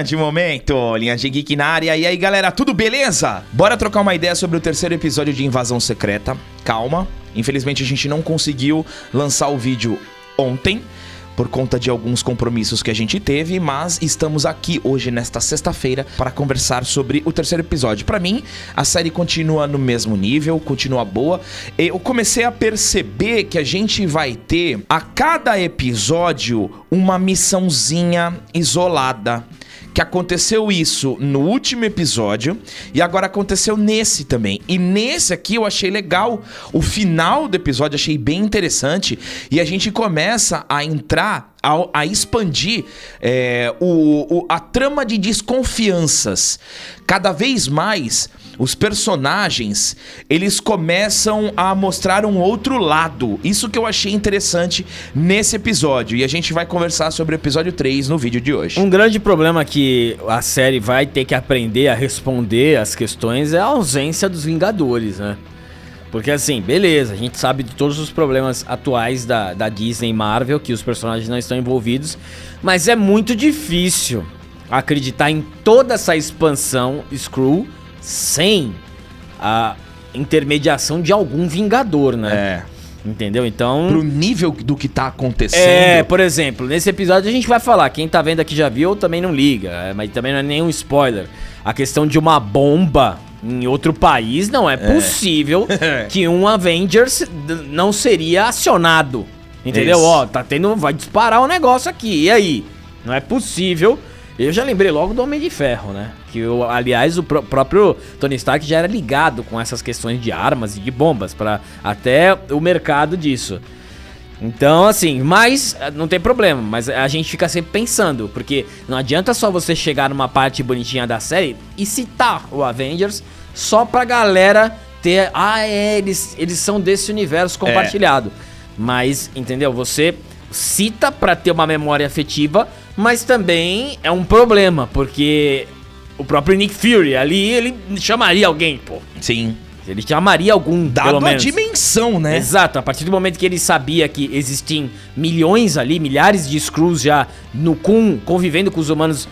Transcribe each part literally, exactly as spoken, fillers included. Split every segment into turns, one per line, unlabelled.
grande momento, Linhagem Geek na área. E aí, galera, tudo beleza? Bora trocar uma ideia sobre o terceiro episódio de Invasão Secreta. Calma, infelizmente a gente não conseguiu lançar o vídeo ontem, por conta de alguns compromissos que a gente teve, mas estamos aqui hoje, nesta sexta-feira, para conversar sobre o terceiro episódio. Pra mim, a série continua no mesmo nível, continua boa. Eu comecei a perceber que a gente vai ter, a cada episódio, uma missãozinha isolada. Que aconteceu isso no último episódio e agora aconteceu nesse também. E nesse aqui eu achei legal. O final do episódio eu achei bem interessante. E a gente começa a entrar, a, a expandir é, o, o, a trama de desconfianças. Cada vez mais os personagens, eles começam a mostrar um outro lado. Isso que eu achei interessante nesse episódio. E a gente vai conversar sobre o episódio três no vídeo de hoje.
Um grande problema que a série vai ter que aprender a responder às questões é a ausência dos Vingadores, né? Porque assim, beleza, a gente sabe de todos os problemas atuais da, da Disney e Marvel, que os personagens não estão envolvidos, mas é muito difícil acreditar em toda essa expansão Skrull sem a intermediação de algum Vingador, né?
É.
Entendeu? Então...
Pro nível do que tá acontecendo...
É, por exemplo, nesse episódio a gente vai falar, quem tá vendo aqui já viu, também não liga, é, mas também não é nenhum spoiler. A questão de uma bomba em outro país, não é, é. possível que um Avengers não seria acionado. Entendeu? Isso. Ó, tá tendo... vai disparar o negócio aqui, e aí? Não é possível... Eu já lembrei logo do Homem de Ferro, né? Que, eu, aliás, o pr próprio Tony Stark já era ligado com essas questões de armas e de bombas, para até o mercado disso. Então, assim, mas não tem problema, mas a gente fica sempre pensando, porque não adianta só você chegar numa parte bonitinha da série e citar o Avengers só pra galera ter... Ah, é, eles, eles são desse universo compartilhado. É. Mas, entendeu? Você cita pra ter uma memória afetiva, mas também é um problema, porque o próprio Nick Fury ali, ele chamaria alguém, pô.
Sim.
Ele chamaria algum,
dado
pelo menos.
A dimensão, né?
Exato, a partir do momento que ele sabia que existiam milhões ali, milhares de Skrulls já no com, convivendo com os humanos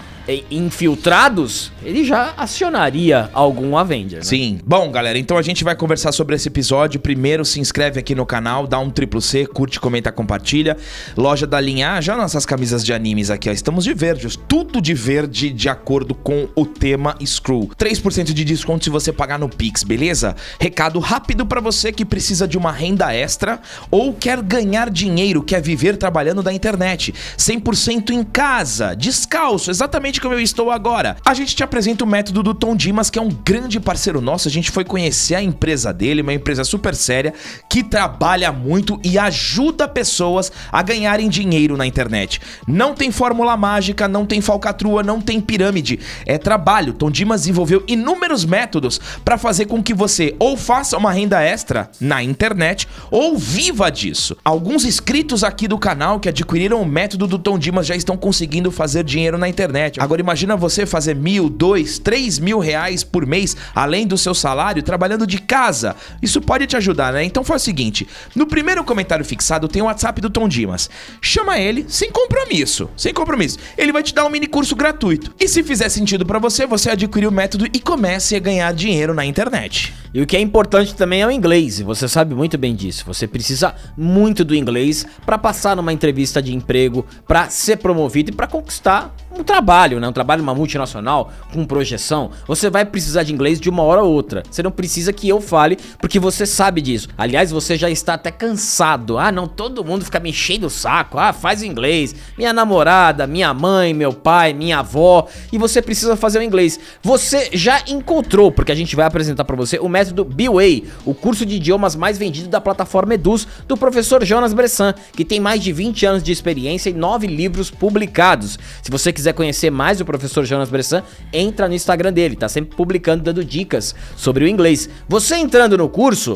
infiltrados, ele já acionaria algum Avenger, né?
Sim. Bom, galera, então a gente vai conversar sobre esse episódio. Primeiro, se inscreve aqui no canal, dá um triplo C, curte, comenta, compartilha. Loja da Linhagem, nossas camisas de animes aqui, ó. Estamos de verde, tudo de verde de acordo com o tema Skrull. três por cento de desconto se você pagar no Pix, beleza? Recado rápido pra você que precisa de uma renda extra ou quer ganhar dinheiro, quer viver trabalhando da internet. cem por cento em casa, descalço, exatamente como eu estou agora. A gente te apresenta o método do Tom Dimas, que é um grande parceiro nosso. A gente foi conhecer a empresa dele, uma empresa super séria, que trabalha muito e ajuda pessoas a ganharem dinheiro na internet. Não tem fórmula mágica, não tem falcatrua, não tem pirâmide. É trabalho. Tom Dimas desenvolveu inúmeros métodos para fazer com que você ou faça uma renda extra na internet ou viva disso. Alguns inscritos aqui do canal que adquiriram o método do Tom Dimas já estão conseguindo fazer dinheiro na internet. Agora imagina você fazer mil, dois, três mil reais por mês, além do seu salário, trabalhando de casa. Isso pode te ajudar, né? Então faz o seguinte, no primeiro comentário fixado tem o WhatsApp do Tom Dimas. Chama ele sem compromisso, sem compromisso. Ele vai te dar um mini curso gratuito. E se fizer sentido pra você, você adquire o método e comece a ganhar dinheiro na internet.
E o que é importante também é o inglês, e você sabe muito bem disso. Você precisa muito do inglês para passar numa entrevista de emprego, para ser promovido e para conquistar um trabalho, né? Um trabalho numa multinacional, com projeção. Você vai precisar de inglês de uma hora ou outra. Você não precisa que eu fale, porque você sabe disso. Aliás, você já está até cansado. Ah, não, todo mundo fica me enchendo o saco. Ah, faz inglês. Minha namorada, minha mãe, meu pai, minha avó. E você precisa fazer o inglês. Você já encontrou, porque a gente vai apresentar para você o método B-Way, o curso de idiomas mais vendido da plataforma Eduz, do professor Jonas Bressan, que tem mais de vinte anos de experiência e nove livros publicados. Se você quiser conhecer mais o professor Jonas Bressan, entra no Instagram dele, tá sempre publicando, dando dicas sobre o inglês. Você entrando no curso,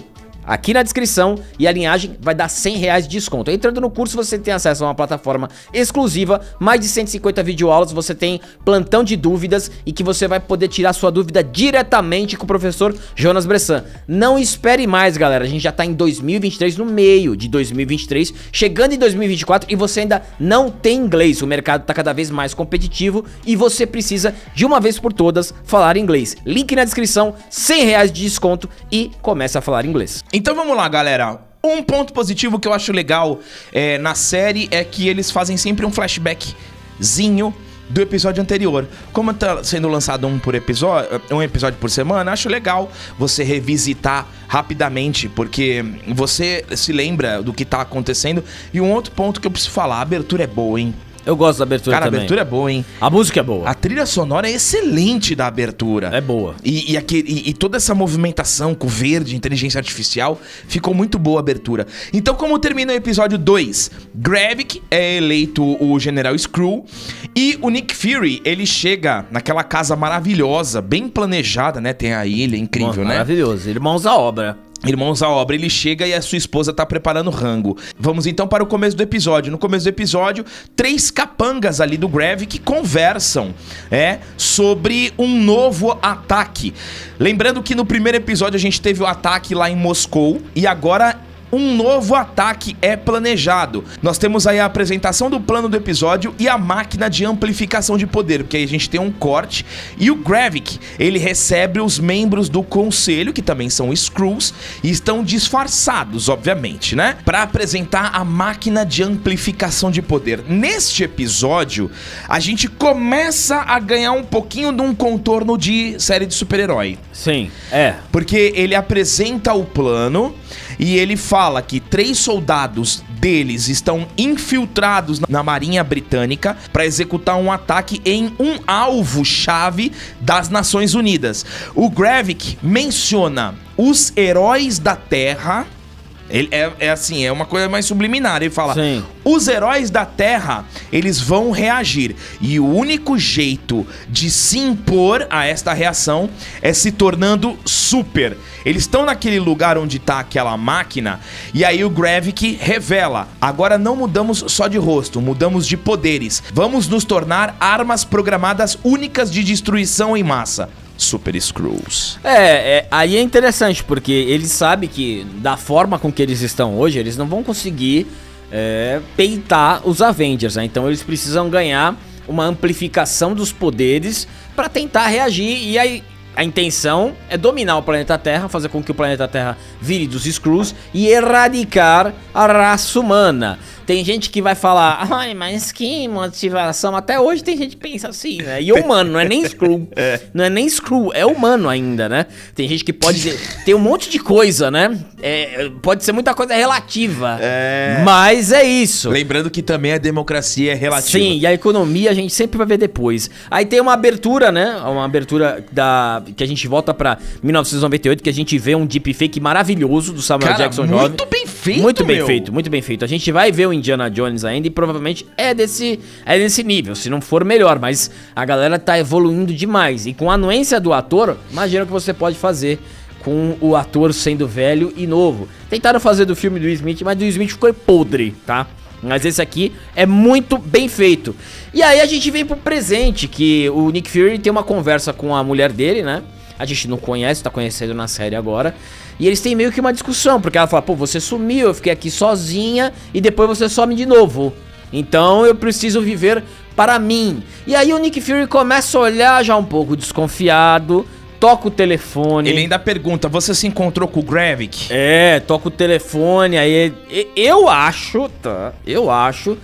aqui na descrição e a linhagem vai dar cem reais de desconto. Entrando no curso você tem acesso a uma plataforma exclusiva, mais de cento e cinquenta videoaulas, você tem plantão de dúvidas e que você vai poder tirar sua dúvida diretamente com o professor Jonas Bressan. Não espere mais, galera, a gente já tá em dois mil e vinte e três, no meio de dois mil e vinte e três, chegando em dois mil e vinte e quatro e você ainda não tem inglês. O mercado tá cada vez mais competitivo e você precisa, de uma vez por todas, falar inglês. Link na descrição, cem reais de desconto e começa a falar inglês.
Então vamos lá, galera. Um ponto positivo que eu acho legal é, na série é que eles fazem sempre um flashbackzinho do episódio anterior. Como tá sendo lançado um por episódio, um episódio por semana, acho legal você revisitar rapidamente, porque você se lembra do que tá acontecendo. E um outro ponto que eu preciso falar, a abertura é boa, hein?
Eu gosto da abertura
Cara,
também.
a abertura é boa, hein?
A música é boa.
A trilha sonora é excelente da abertura.
É boa.
E, e, aquele, e, e toda essa movimentação com verde, inteligência artificial, ficou muito boa a abertura. Então, como termina o episódio dois? Gravik é eleito o General Skrull e o Nick Fury, ele chega naquela casa maravilhosa, bem planejada, né? Tem a ilha, incrível,
Mano,
né?
Maravilhoso. Irmãos à obra.
Irmãos à obra, ele chega e a sua esposa tá preparando rango. Vamos então para o começo do episódio. No começo do episódio, três capangas ali do Gravik conversam é, sobre um novo ataque. Lembrando que no primeiro episódio a gente teve o ataque lá em Moscou e agora um novo ataque é planejado. Nós temos aí a apresentação do plano do episódio e a máquina de amplificação de poder, porque aí a gente tem um corte e o Gravik, ele recebe os membros do conselho, que também são Skrulls, e estão disfarçados, obviamente, né? Para apresentar a máquina de amplificação de poder. Neste episódio, a gente começa a ganhar um pouquinho de um contorno de série de super-herói.
Sim, é.
Porque ele apresenta o plano e ele fala que três soldados deles estão infiltrados na Marinha Britânica para executar um ataque em um alvo-chave das Nações Unidas. O Gravik menciona os heróis da Terra. Ele é, é assim, é uma coisa mais subliminar. Ele fala,
Sim.
Os heróis da Terra, eles vão reagir. E o único jeito de se impor a esta reação é se tornando super. Eles estão naquele lugar onde está aquela máquina. E aí o Gravik revela, agora não mudamos só de rosto, mudamos de poderes. Vamos nos tornar armas programadas únicas de destruição em massa. Super Skrulls.
É, é, aí é interessante, porque eles sabem que da forma com que eles estão hoje, eles não vão conseguir é, peitar os Avengers, né? Então eles precisam ganhar uma amplificação dos poderes para tentar reagir. E aí a intenção é dominar o planeta Terra, fazer com que o planeta Terra vire dos Skrulls e erradicar a raça humana. Tem gente que vai falar, ai, mas que motivação. Até hoje tem gente que pensa assim, né? E humano, não é nem Skrull. é. Não é nem Skrull, é humano ainda, né? Tem gente que pode dizer, tem um monte de coisa, né? É, pode ser muita coisa relativa. É. Mas é isso.
Lembrando que também a democracia é relativa.
Sim, e a economia a gente sempre vai ver depois. Aí tem uma abertura, né? Uma abertura da que a gente volta pra mil novecentos e noventa e oito, que a gente vê um deepfake maravilhoso do Samuel
Cara,
Jackson
muito
jovem.
Muito bem feito,
Muito bem
meu.
feito, muito bem feito. A gente vai ver o Indiana Jones ainda e provavelmente é desse, é desse nível, se não for melhor, mas a galera tá evoluindo demais. E com a anuência do ator, imagina o que você pode fazer com o ator sendo velho e novo. Tentaram fazer do filme do Will Smith, mas do Will Smith ficou podre, tá? Mas esse aqui é muito bem feito. E aí a gente vem pro presente, que o Nick Fury tem uma conversa com a mulher dele, né? A gente não conhece, tá conhecendo na série agora. E eles têm meio que uma discussão, porque ela fala, pô, você sumiu, eu fiquei aqui sozinha e depois você some de novo. Então eu preciso viver para mim. E aí o Nick Fury começa a olhar já um pouco desconfiado, toca o telefone.
Ele ainda pergunta, você se encontrou com o Gravik?
É, toca o telefone, aí eu acho, tá, eu acho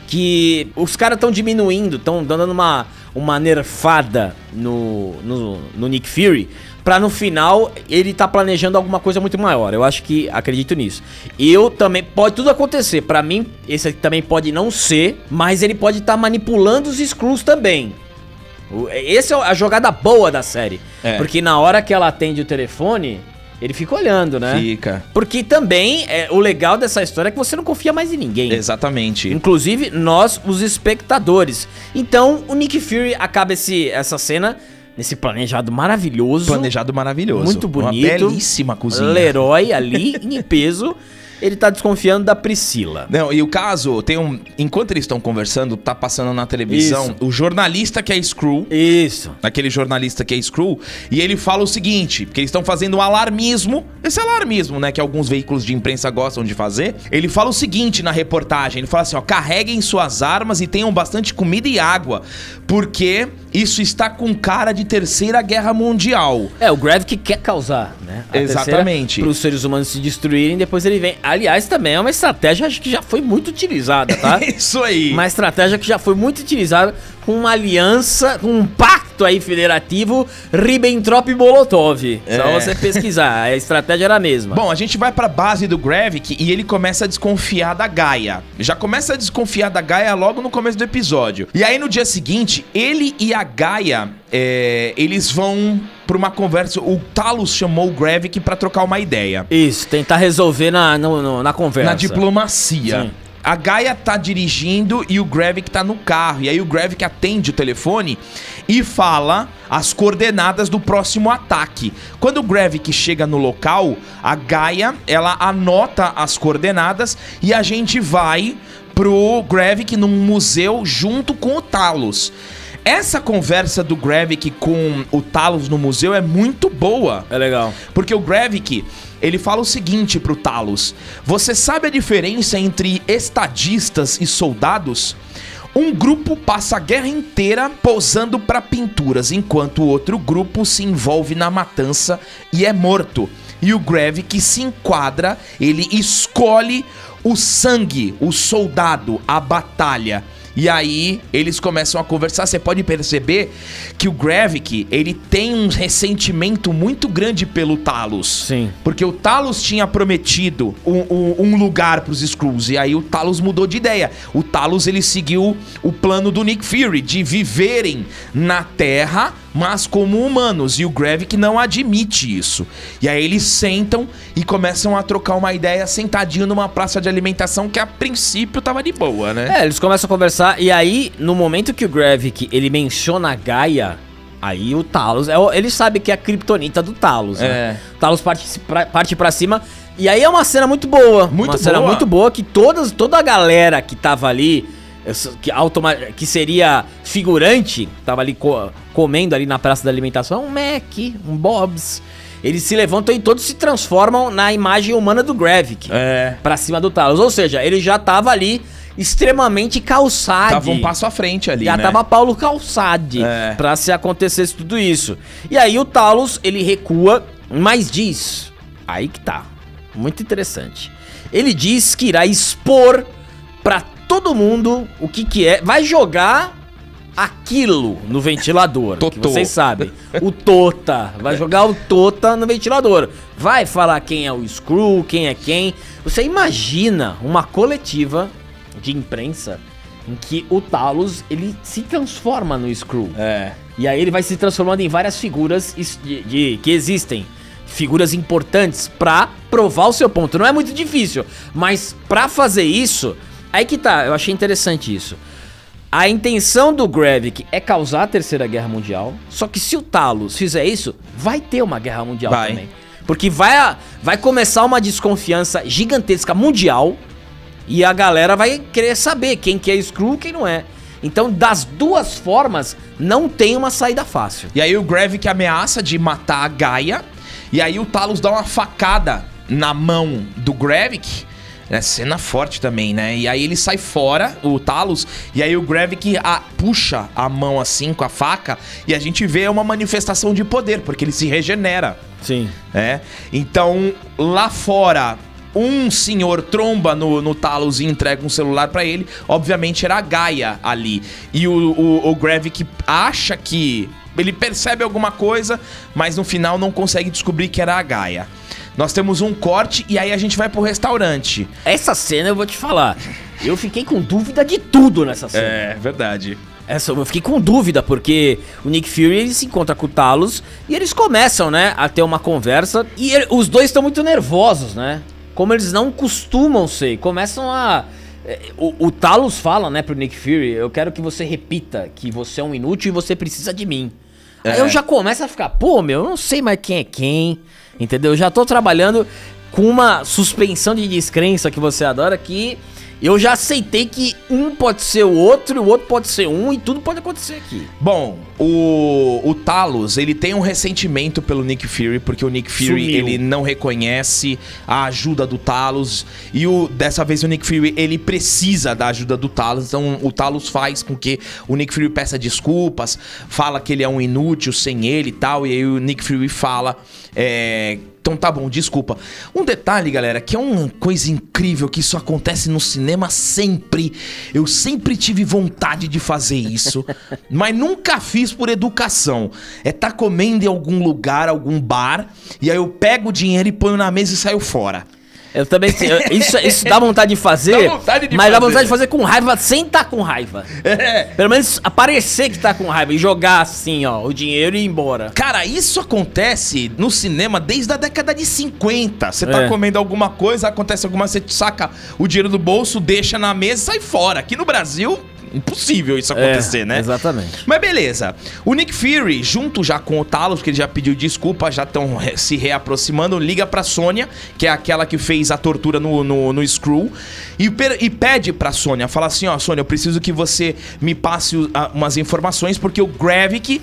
que os caras estão diminuindo, estão dando uma, uma nerfada no, no, no Nick Fury, pra no final ele tá planejando alguma coisa muito maior. Eu acho que, acredito nisso. Eu também, pode tudo acontecer, pra mim esse aqui também pode não ser, mas ele pode estar tá manipulando os Skrulls também. Essa é a jogada boa da série, é. Porque na hora que ela atende o telefone, ele fica olhando, né?
Fica.
Porque também, é, o legal dessa história é que você não confia mais em ninguém.
Exatamente.
Inclusive, nós, os espectadores. Então, o Nick Fury acaba esse, essa cena nesse planejado maravilhoso.
Planejado maravilhoso.
Muito bonito.
Uma belíssima cozinha.
Leroy ali, em peso. Ele tá desconfiando da Priscila.
Não, e o caso, tem um... Enquanto eles estão conversando, tá passando na televisão
Isso.
o jornalista que é Screw.
Isso.
Aquele jornalista que é Screw. E ele fala o seguinte, porque eles estão fazendo um alarmismo. Esse alarmismo, né, que alguns veículos de imprensa gostam de fazer. Ele fala o seguinte na reportagem. Ele fala assim, ó, carreguem suas armas e tenham bastante comida e água. Porque isso está com cara de terceira guerra mundial.
É, o Gravik quer causar, né? A
Exatamente.
Para os seres humanos se destruírem, depois ele vem. Aliás, também é uma estratégia acho que já foi muito utilizada, tá?
Isso aí.
Uma estratégia que já foi muito utilizada com uma aliança, com um pacto aí federativo Ribbentrop-Molotov.
É.
Só você pesquisar, a estratégia era a mesma.
Bom, a gente vai pra base do Gravik e ele começa a desconfiar da Gaia. Já começa a desconfiar da Gaia logo no começo do episódio. E aí no dia seguinte, ele e a Gaia, é, eles vão pra uma conversa. O Talos chamou o Gravik pra trocar uma ideia.
Isso, tentar resolver na, no, no, na conversa.
Na diplomacia.
Sim.
A Gaia tá dirigindo e o Gravik tá no carro. E aí o Gravik atende o telefone e fala as coordenadas do próximo ataque. Quando o Gravik chega no local, a Gaia, ela anota as coordenadas e a gente vai pro Gravik num museu junto com o Talos. Essa conversa do Gravik com o Talos no museu é muito boa.
É legal.
Porque o Gravik, ele fala o seguinte pro Talos: você sabe a diferença entre estadistas e soldados? Um grupo passa a guerra inteira posando para pinturas, enquanto o outro grupo se envolve na matança e é morto. E o Gravik se enquadra, ele escolhe o sangue, o soldado, a batalha. E aí, eles começam a conversar. Você pode perceber que o Gravik, ele tem um ressentimento muito grande pelo Talos.
Sim.
Porque o Talos tinha prometido um, um, um lugar pros Skrulls. E aí o Talos mudou de ideia. O Talos, ele seguiu o plano do Nick Fury de viverem na Terra, mas como humanos. E o Gravik não admite isso. E aí eles sentam e começam a trocar uma ideia sentadinho numa praça de alimentação que a princípio tava de boa, né?
É, eles começam a conversar e aí, no momento que o Gravik, ele menciona a Gaia, aí o Talos, é o- ele sabe que é a kriptonita do Talos, né?
É.
O Talos parte pra, parte pra cima e aí é uma cena muito boa.
Muito
uma cena
boa.
muito boa que todas, toda a galera que tava ali, que, automa que seria figurante, tava ali co comendo ali na praça da alimentação, um Mac, um Bob's. Eles se levantam e todos se transformam na imagem humana do Gravik.
É.
Pra cima do Talos. Ou seja, ele já tava ali extremamente calçado.
Tava um passo à frente ali,
Já
né?
tava Paulo Calçade
É.
pra se acontecesse tudo isso. E aí o Talos, ele recua, mas diz... Aí que tá. Muito interessante. Ele diz que irá expor pra todo mundo o que que é. Vai jogar aquilo no ventilador. Que
Totô.
vocês sabem. O Tota. Vai jogar o Tota no ventilador. Vai falar quem é o Skrull, quem é quem. Você imagina uma coletiva de imprensa em que o Talos, ele se transforma no Skrull.
É.
E aí ele vai se transformando em várias figuras is- de, de- que existem. Figuras importantes pra provar o seu ponto. Não é muito difícil, mas pra fazer isso, aí que tá, eu achei interessante isso. A intenção do Gravik é causar a Terceira Guerra Mundial, só que se o Talos fizer isso, vai ter uma guerra mundial
Vai.
também. Porque vai, a- vai começar uma desconfiança gigantesca mundial e a galera vai querer saber quem que é Skrull e quem não é. Então, das duas formas, não tem uma saída fácil.
E aí o Gravik ameaça de matar a Gaia. E aí o Talos dá uma facada na mão do Gravik. É cena forte também, né? E aí ele sai fora, o Talos, e aí o Gravik a- puxa a mão assim com a faca. E a gente vê uma manifestação de poder, porque ele se regenera.
Sim.
É. Então, lá fora, um senhor tromba no, no Talos e entrega um celular pra ele. Obviamente era a Gaia ali. E o, o, o Gravik acha que... Ele percebe alguma coisa, mas no final não consegue descobrir que era a Gaia. Nós temos um corte e aí a gente vai pro restaurante.
Essa cena eu vou te falar. Eu fiquei com dúvida de tudo nessa cena.
É, verdade.
Essa, eu fiquei com dúvida, porque o Nick Fury ele se encontra com o Talos e eles começam, né, a ter uma conversa. E ele- os dois estão muito nervosos, né? Como eles não costumam ser. Começam a... é, O, o Talos fala, né, pro Nick Fury: eu quero que você repita que você é um inútil e você precisa de mim. É. Aí eu já começo a ficar, pô, meu, eu não sei mais quem é quem, entendeu? Eu já tô trabalhando com uma suspensão de descrença que você adora, que eu já aceitei que um pode ser o outro e o outro pode ser um e tudo pode acontecer aqui.
Bom, o, o Talos, ele tem um ressentimento pelo Nick Fury, porque o Nick Fury, Sumiu. ele não reconhece a ajuda do Talos, e o, dessa vez o Nick Fury, ele precisa da ajuda do Talos, então o Talos faz com que o Nick Fury peça desculpas, fala que ele é um inútil sem ele e tal, e aí o Nick Fury fala... É, então tá bom, desculpa. Um detalhe, galera, que é uma coisa incrível, que isso acontece no cinema sempre. Eu sempre tive vontade de fazer isso, mas nunca fiz por educação. É tá comendo em algum lugar, algum bar, e aí eu pego o dinheiro e ponho na mesa e saio fora.
Eu também eu, isso, isso dá vontade de fazer, dá vontade de mas fazer. Dá vontade de fazer com raiva sem estar tá com raiva. É. Pelo menos aparecer que tá com raiva e jogar assim, ó, o dinheiro e ir embora.
Cara, isso acontece no cinema desde a década de cinquenta. Você tá é. comendo alguma coisa, acontece alguma coisa, você saca o dinheiro do bolso, deixa na mesa e sai fora. Aqui no Brasil... impossível isso acontecer, é, né?
Exatamente.
Mas beleza. O Nick Fury, junto já com o Talos, que ele já pediu desculpa, já estão se reaproximando, liga pra Sônia, que é aquela que fez a tortura no, no, no Skrull, e, e pede pra Sônia, fala assim, ó, Sônia, eu preciso que você me passe uh, umas informações, porque o Gravik,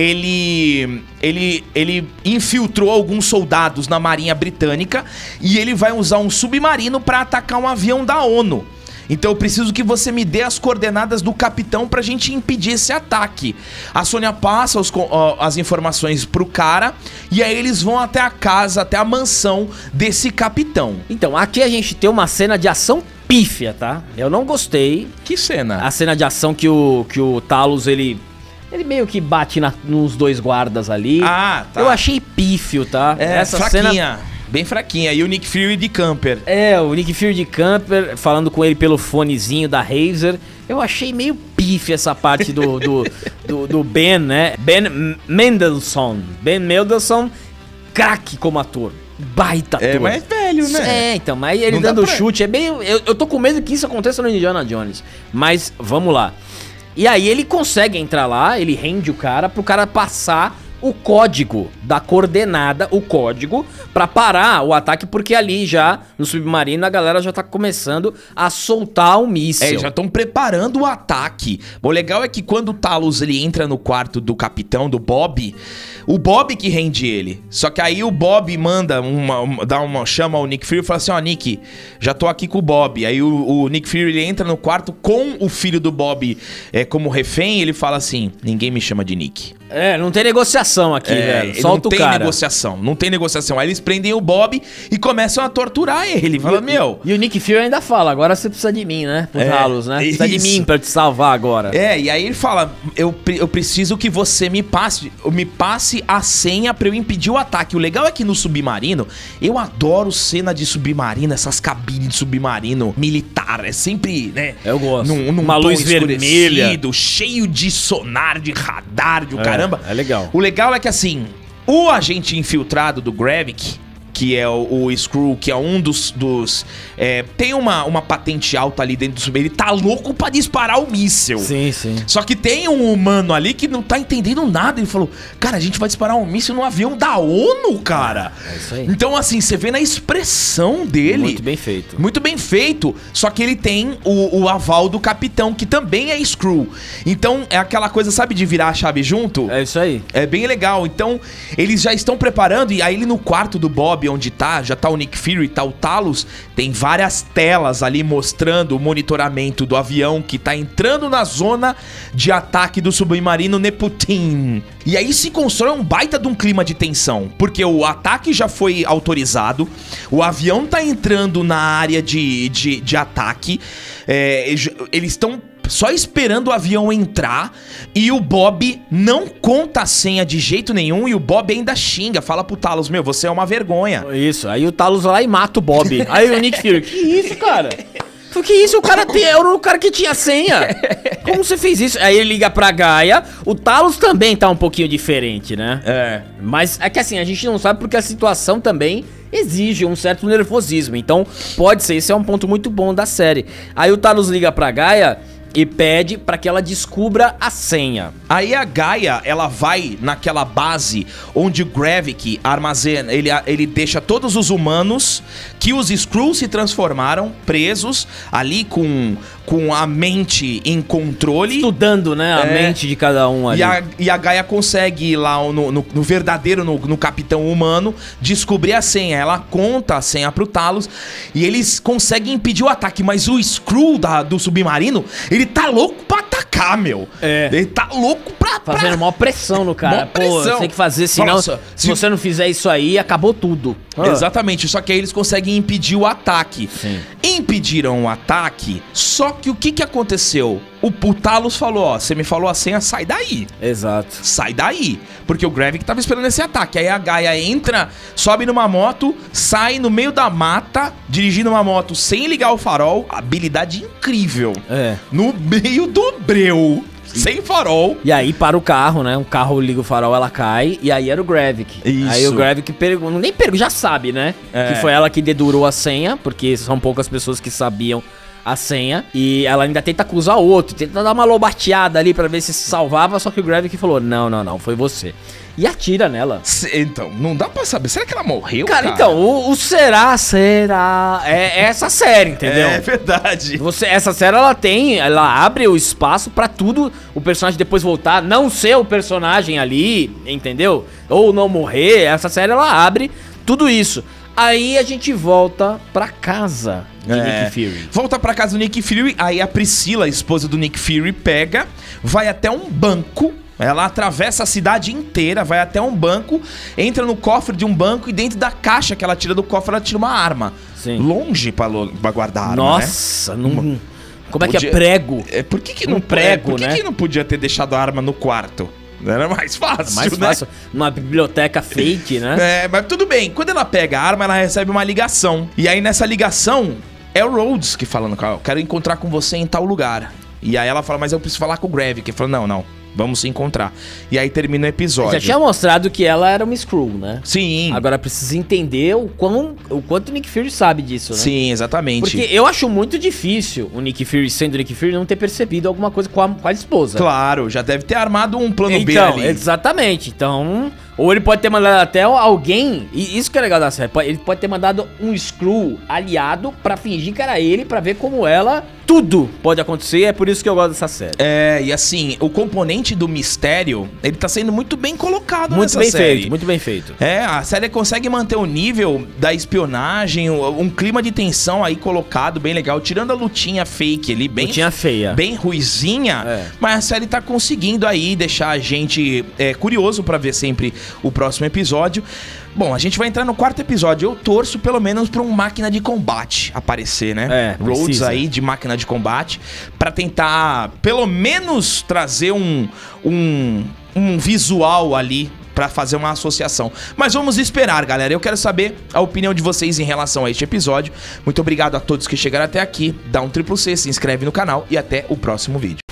ele, ele, ele infiltrou alguns soldados na Marinha Britânica, e ele vai usar um submarino pra atacar um avião da ONU. Então eu preciso que você me dê as coordenadas do capitão pra gente impedir esse ataque. A Sônia passa os, ó, as informações pro cara, e aí eles vão até a casa, até a mansão desse capitão.
Então, aqui a gente tem uma cena de ação pífia, tá? Eu não gostei.
Que cena?
A cena de ação que o, que o Talos, ele... Ele meio que bate na, nos dois guardas ali.
Ah, tá.
Eu achei pífio, tá?
É, essa fraquinha. Cena... Bem fraquinha. E o Nick Fury de camper.
É, o Nick Fury de camper, falando com ele pelo fonezinho da Razer. Eu achei meio pife essa parte do, do, do, do Ben, né? Ben Mendelsohn. Ben Mendelsohn, craque como ator. Baita ator.
É mais velho, né?
É, então, mas ele Não dando chute, é meio... Eu, eu tô com medo que isso aconteça no Indiana Jones. Mas, vamos lá. E aí ele consegue entrar lá, ele rende o cara pro cara passar... o código da coordenada, o código, pra parar o ataque, porque ali já, no submarino, a galera já tá começando a soltar o míssil.
É, já estão preparando o ataque. O legal é que quando o Talos, ele entra no quarto do capitão, do Bob, o Bob que rende ele. Só que aí o Bob manda uma, uma, dá uma chama ao Nick Fury e fala assim, ó, oh, Nick, já tô aqui com o Bob. Aí o, o Nick Fury, ele entra no quarto com o filho do Bob é, como refém, e ele fala assim, ninguém me chama de Nick.
É, não tem negociação aqui, é, velho. Solta o cara.
Não tem negociação, não tem negociação. Aí eles prendem o Bob e começam a torturar ele. Fala,
e,
meu...
E o Nick Fury ainda fala, agora você precisa de mim, né? Por Talos, é, né? Precisa isso. de mim pra te salvar agora.
É, e aí ele fala, eu, eu preciso que você me passe, me passe a senha pra eu impedir o ataque. O legal é que no submarino, eu adoro cena de submarino, essas cabines de submarino militar. É sempre, né?
Eu gosto.
Num, num
Uma luz vermelha.
Cheio de sonar, de radar, de o é. Caramba,
é legal.
O legal é que assim, o agente infiltrado do Gravik, que é o, o Skrull, que é um dos... dos é, tem uma, uma patente alta ali dentro do submarino, ele tá louco pra disparar o míssil.
Sim, sim.
Só que tem um humano ali que não tá entendendo nada. Ele falou, cara, a gente vai disparar um míssil num avião da ONU, cara. É isso aí. Então assim, você vê na expressão dele...
Muito bem feito.
Muito bem feito. Só que ele tem o, o aval do capitão, que também é Skrull. Então é aquela coisa, sabe, de virar a chave junto?
É isso aí.
É bem legal. Então eles já estão preparando, e aí ele no quarto do Bob, onde tá, já tá o Nick Fury, tá o Talos, tem várias telas ali mostrando o monitoramento do avião que tá entrando na zona de ataque do submarino Neputin. E aí se constrói um baita de um clima de tensão, porque o ataque já foi autorizado, o avião tá entrando na área de, de, de ataque, é, eles estão só esperando o avião entrar, e o Bob não conta a senha de jeito nenhum, e o Bob ainda xinga, fala pro Talos, meu, você é uma vergonha.
Isso, aí o Talos vai lá e mata o Bob. Aí o Nick Fury, que isso, cara? O que isso? O cara tem, era o cara que tinha senha. Como você fez isso? Aí ele liga pra Gaia. O Talos também tá um pouquinho diferente, né?
É.
Mas é que assim, a gente não sabe porque a situação também exige um certo nervosismo. Então, pode ser, esse é um ponto muito bom da série. Aí o Talos liga pra Gaia e pede pra que ela descubra a senha.
Aí a Gaia, ela vai naquela base onde o Gravik armazena, ele, ele deixa todos os humanos que os Skrulls se transformaram, presos, ali com, com a mente em controle.
Estudando, né, a
É.
mente de cada um ali.
E a, e a Gaia consegue ir lá no, no, no verdadeiro, no, no capitão humano, descobrir a senha. Ela conta a senha pro Talos e eles conseguem impedir o ataque. Mas o Skrull da, do submarino, ele tá louco pra atacar, meu.
É.
Ele tá louco pra... pra...
Fazendo maior pressão no cara.
Mó
Pô,
pressão.
tem que fazer, senão
Nossa,
se
se-
você não fizer isso aí, acabou tudo. Ah.
Exatamente, só que aí eles conseguem impedir o ataque.
Sim.
Impediram o ataque, só que o que que aconteceu? O, o Talos falou, ó, você me falou a senha, sai daí.
Exato.
Sai daí, porque o Gravik tava esperando esse ataque. Aí a Gaia entra, sobe numa moto, sai no meio da mata, dirigindo uma moto sem ligar o farol. Habilidade incrível.
É.
No meio do breu, sem farol.
E aí para o carro, né? O carro liga o farol, ela cai. E aí era o Gravik.
Isso.
Aí o Gravik pergunta, nem pergunta, já sabe, né?
É.
Que foi ela que dedurou a senha, porque são poucas pessoas que sabiam a senha. E ela ainda tenta acusar o outro, tenta dar uma lobateada ali pra ver se se salvava. Só que o Gravik falou, não, não, não, foi você. E atira nela.
Se- Então, não dá pra saber. Será que ela morreu,
Cara,
cara?
então, o, o será, será... É, é essa série, entendeu?
É verdade.
Você, essa série, ela tem, ela abre o espaço pra tudo, o personagem depois voltar, não ser o personagem ali, entendeu? Ou não morrer, essa série, ela abre tudo isso. Aí a gente volta pra casa de
É.
Nick Fury.
Volta pra casa do Nick Fury, aí a Priscila, a esposa do Nick Fury, pega, vai até um banco, ela atravessa a cidade inteira, vai até um banco, entra no cofre de um banco e dentro da caixa que ela tira do cofre, ela tira uma arma.
Sim.
Longe pra, lo- pra guardar a arma,
Nossa, não... Como é que
Podia-
é prego?
né? É, por que que
Um
não
prego,
é, por que
né?
que não podia ter deixado a arma no quarto? Era mais fácil,
Mais
né?
fácil, numa biblioteca fake, né?
É, mas tudo bem. Quando ela pega a arma, ela recebe uma ligação. E aí nessa ligação é o Rhodes que falando, cara, eu quero encontrar com você em tal lugar. E aí ela fala, mas eu preciso falar com o Gravik. Ele falou, não, não, vamos se encontrar. E aí termina o episódio.
Já tinha mostrado que ela era uma Skrull, né?
Sim,
Agora precisa entender o, quão, o quanto o Nick Fury sabe disso, né?
sim, exatamente.
Porque eu acho muito difícil o Nick Fury, sendo o Nick Fury, não ter percebido alguma coisa com a, com a esposa.
Claro, já deve ter armado um plano B
Então,
ali.
exatamente. Então, ou ele pode ter mandado até alguém, e isso que é legal da série, pode- ele pode ter mandado um Skrull aliado pra fingir que era ele, pra ver como ela, tudo pode acontecer, é por isso que eu gosto dessa série.
É, e assim, o componente do mistério, ele tá sendo muito bem colocado
Muito
nessa
bem
série.
feito, muito bem feito.
É, a série consegue manter o nível da espionagem, um, um clima de tensão aí colocado, bem legal, tirando a lutinha fake ali, bem,
Lutinha feia.
bem ruizinha,
É.
mas a série tá conseguindo aí deixar a gente é, curioso pra ver sempre o próximo episódio. Bom, a gente vai entrar no quarto episódio. Eu torço pelo menos pra um máquina de combate aparecer, né?
É,
Rhodes
precisa.
aí de máquina de combate pra tentar pelo menos trazer um, um, um visual ali pra fazer uma associação. Mas vamos esperar, galera. Eu quero saber a opinião de vocês em relação a este episódio. Muito obrigado a todos que chegaram até aqui. Dá um triplo C, se inscreve no canal e até o próximo vídeo.